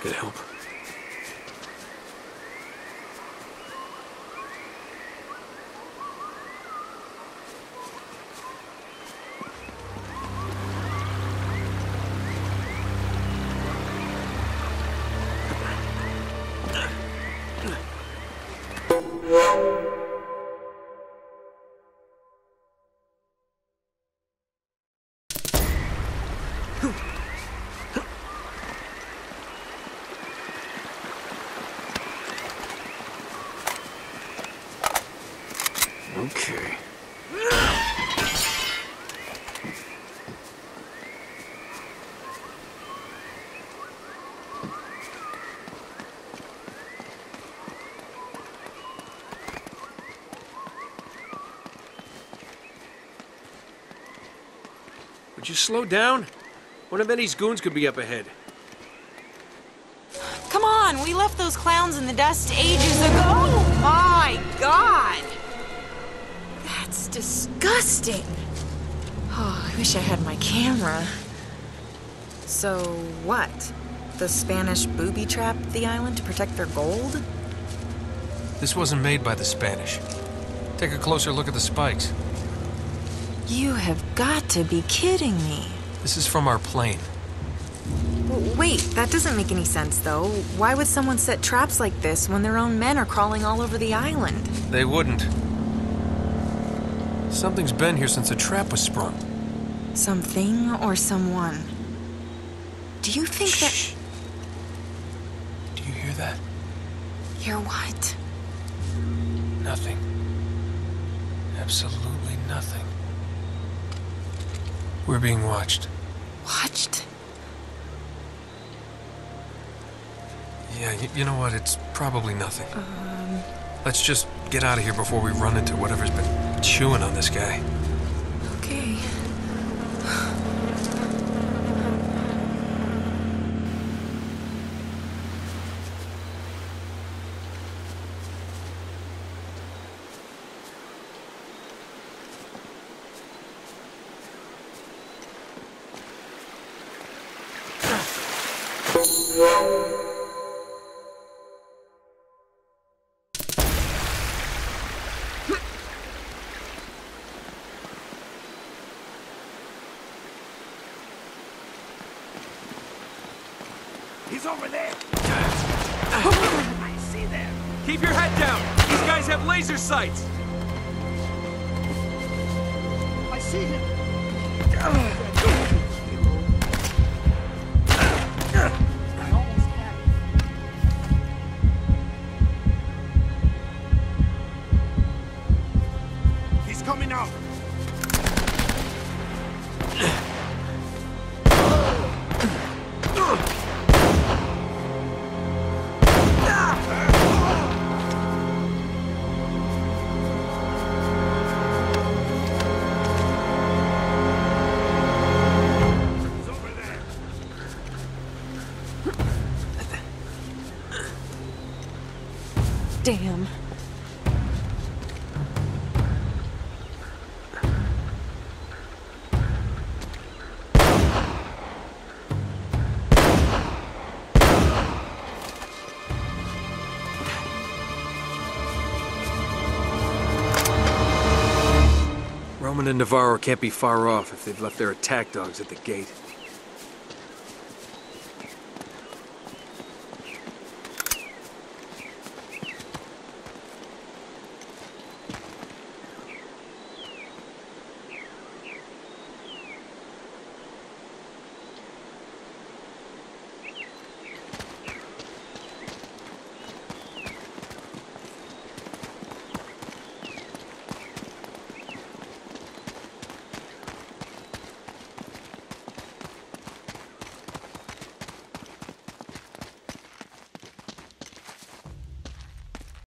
could help. Okay. Would you slow down? One of Eddie's goons could be up ahead. Come on, we left those clowns in the dust ages ago. Oh my God! That's disgusting. Oh, I wish I had my camera. So what? The Spanish booby-trapped the island to protect their gold? This wasn't made by the Spanish. Take a closer look at the spikes. You have got to be kidding me. This is from our plane. Wait, that doesn't make any sense, though. Why would someone set traps like this when their own men are crawling all over the island? They wouldn't. Something's been here since a trap was sprung. Something or someone? Do you think Shh. Do you hear that? Hear what? Nothing. Absolutely nothing. We're being watched. Watched? Yeah, you know what? It's probably nothing. Let's just get out of here before we run into whatever's been chewing on this guy. Okay. He's over there! I see them! Keep your head down! These guys have laser sights! I see him! I almost had him. He's coming out! Damn. Roman and Navarro can't be far off if they've left their attack dogs at the gate.